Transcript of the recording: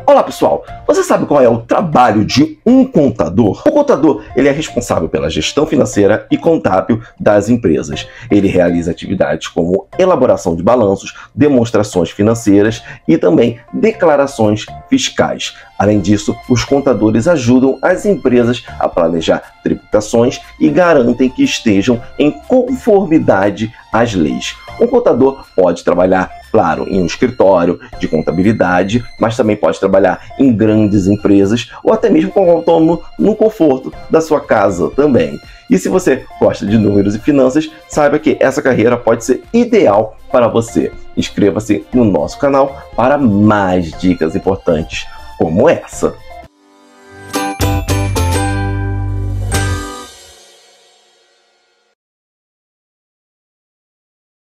Olá pessoal, você sabe qual é o trabalho de um contador? O contador ele é responsável pela gestão financeira e contábil das empresas. Ele realiza atividades como elaboração de balanços, demonstrações financeiras e também declarações fiscais. Além disso, os contadores ajudam as empresas a planejar tributações e garantem que estejam em conformidade às leis. Um contador pode trabalhar, claro, em um escritório de contabilidade, mas também pode trabalhar em grandes empresas ou até mesmo como autônomo no conforto da sua casa também. E se você gosta de números e finanças, saiba que essa carreira pode ser ideal para você. Inscreva-se no nosso canal para mais dicas importantes como essa.